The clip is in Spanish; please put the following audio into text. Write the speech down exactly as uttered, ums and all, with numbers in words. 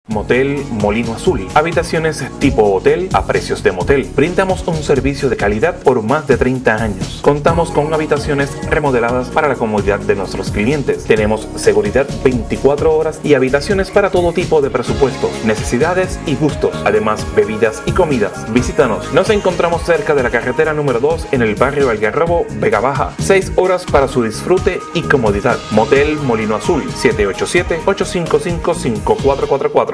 Motel Molino Azul. Habitaciones tipo hotel a precios de motel. Brindamos un servicio de calidad por más de treinta años. Contamos con habitaciones remodeladas para la comodidad de nuestros clientes. Tenemos seguridad veinticuatro horas y habitaciones para todo tipo de presupuestos, necesidades y gustos. Además, bebidas y comidas. Visítanos. Nos encontramos cerca de la carretera número dos en el barrio Algarrobo, Vega Baja. seis horas para su disfrute y comodidad. Motel Molino Azul. siete ocho siete, ocho cinco cinco, cinco cuatro cuatro cuatro.